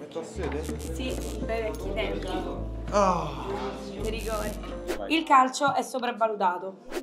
T'ho sede? Sì, dai vecchi tempi. Ah. Ti ricordi? Vai. Il calcio è sopravvalutato.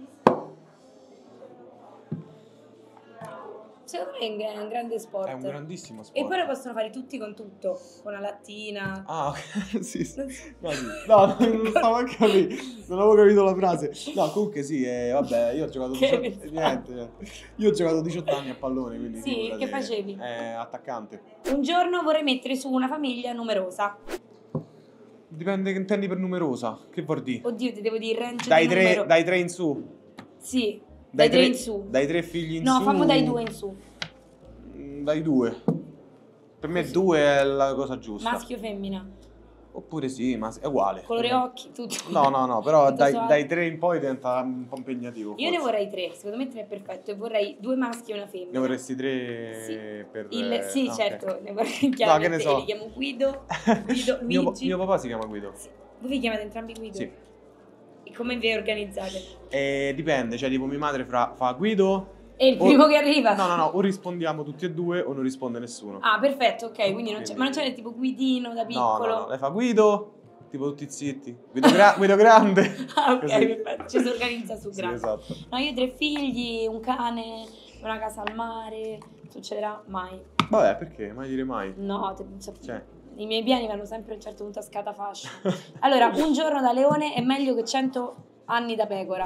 Secondo me è un grande sport. È un grandissimo sport. E poi lo possono fare tutti con tutto, con la lattina. Ah, ok, sì, sì. No, sì. No, non stavo a capire, non avevo capito la frase. No, comunque sì, vabbè, io ho giocato Che 18 niente. Io ho giocato 18 anni a pallone, quindi Sì, figurati. che facevi? Attaccante. Un giorno vorrei mettere su una famiglia numerosa. Dipende che intendi per numerosa. Che vuol dire? Oddio, ti devo dire range Dai di tre, numero. dai 3 in su. Sì, dai 3 in su. Dai 3 figli in su. No, fammo dai 2 in su. Dai 2. Per me Così. 2 è la cosa giusta. Maschio o femmina? Oppure sì, ma è uguale. Colore occhi, tutto. No, però Tutto suave. dai 3 in poi diventa un po' impegnativo. Io ne forse. vorrei 3, secondo me 3 è perfetto. E vorrei 2 maschi e una femmina. Ne vorresti 3 Sì. per... Sì, ah, ok. certo, ne vorrei chiaramente. che ne so. Li chiamo Guido, Luigi. Mio papà si chiama Guido. Sì. Voi vi chiamate entrambi Guido? Sì. E come vi organizzate? Dipende, cioè tipo mia madre fa Guido. E il primo che arriva? No, o rispondiamo tutti e due o non risponde nessuno. Ah, perfetto, ok, quindi non c'è, Quindi- ma non c'è tipo Guidino da piccolo? No, lei fa Guido, tipo tutti zitti. Guido, Guido grande. Ah, ok, Così. perfetto, ci si organizza su Sì, grande. esatto. No, io ho 3 figli, un cane, una casa al mare, succederà mai. Vabbè, perché? Mai dire mai. No, Cioè. i miei piani vanno sempre a un certo punto a scatafascio. Allora, un giorno da leone è meglio che 100 anni da pecora.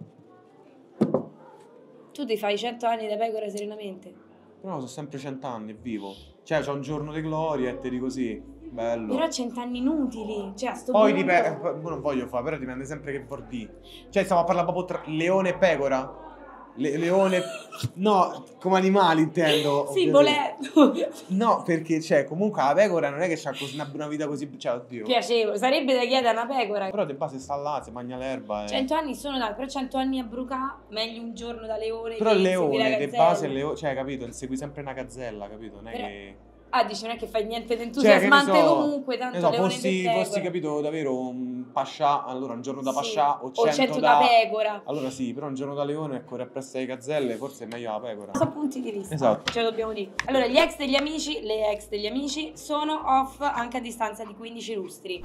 Tu ti fai 100 anni da pecora serenamente. Però sono sempre 100 anni, è vivo. Cioè, c'è un giorno di gloria e te di così. Bello. Però 100 anni inutili. Cioè, a sto Poi punto... dipende, non voglio fare, però dipende sempre che vuol dire. Cioè, stiamo a parlare proprio tra leone e pecora. Leone, no, come animali intendo. Sì, ovviamente. volendo. No, perché, cioè, comunque la pecora non è che c'ha così una vita così, cioè, oddio. Piacevole. Sarebbe da chiedere a una pecora. Però di base sta là, si mangia l'erba. 100 anni sono tanti, però 100 anni a brucà, meglio un giorno da leone. Però che il segui la leone, di gazzella. base, cioè, capito, segui sempre una gazzella, capito? Non è Però- che... Ah, dici, non è che fai niente di Cioè, che ne entusiasmante so, comunque, tanto ne so, leone fossi, per pecora. fossi capito davvero un pascià, allora un giorno da Sì. pascià o O 100 da pecora. Allora sì, però un giorno da leone e corre appresso alle gazzelle, forse è meglio la pecora. Sono punti di vista. Esatto. Ce lo dobbiamo dire. Allora, gli ex degli amici, le ex degli amici sono off anche a distanza di 15 lustri.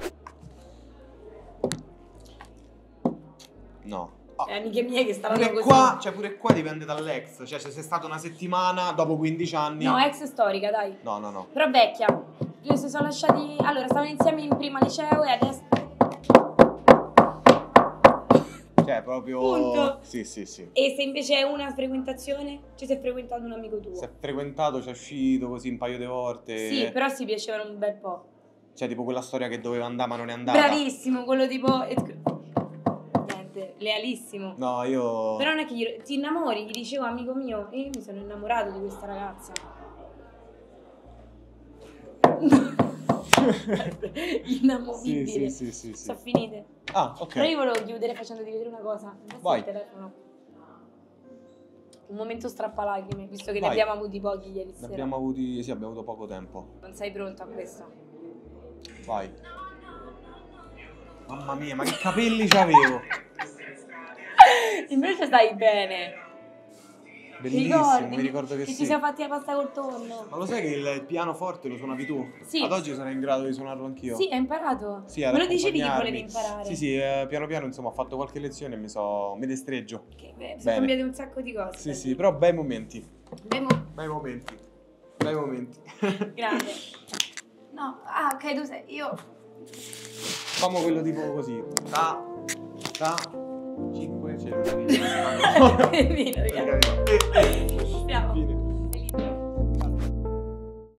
No. Amiche mie che stavano Pure così. qua, cioè pure qua dipende dall'ex, cioè se sei stata una settimana dopo 15 anni. No, ex storica, dai. No. Però vecchia. Io si sono lasciati... Allora, stavano insieme in prima liceo e adesso... Cioè proprio... Punto. Sì. E se invece è una frequentazione? Cioè, se è frequentato un amico tuo? Si è frequentato, c'è uscito così un paio di volte. Sì, però si piacevano un bel po'. Cioè tipo quella storia che doveva andare ma non è andata. Bravissimo, quello tipo... Niente, lealissimo. No, io... Però non è che ti innamori, gli dicevo amico mio, e io mi sono innamorato di questa ragazza. Inamovibile. Sì. Sono finite. Ah, ok. Però io volevo chiudere facendoti vedere una cosa. Non Vai. il telefono. Un momento strappalacrime, visto che Vai. ne abbiamo avuti pochi ieri Ne sera. abbiamo avuti... Sì, abbiamo avuto poco tempo. Non sei pronto a questo? Vai. Mamma mia, ma che capelli c'avevo. Invece stai bene. Bellissimo, mi ricordo che ci sì. siamo fatti la pasta col tonno. Ma lo sai che il pianoforte lo suonavi tu? Sì. Ad oggi sono in grado di suonarlo anch'io. Sì, hai imparato. Sì, ad Me lo dicevi che accompagnarmi. volevi imparare. Sì, piano piano insomma ho fatto qualche lezione e mi destreggio. Che sono Bene. cambiate un sacco di cose. Sì, però bei momenti. Abbiamo... Bei momenti. Grande. No, ah, ok, tu sei... Io... Fammo quello tipo così. Ta, 5 cellulari. Vino, ragazzi.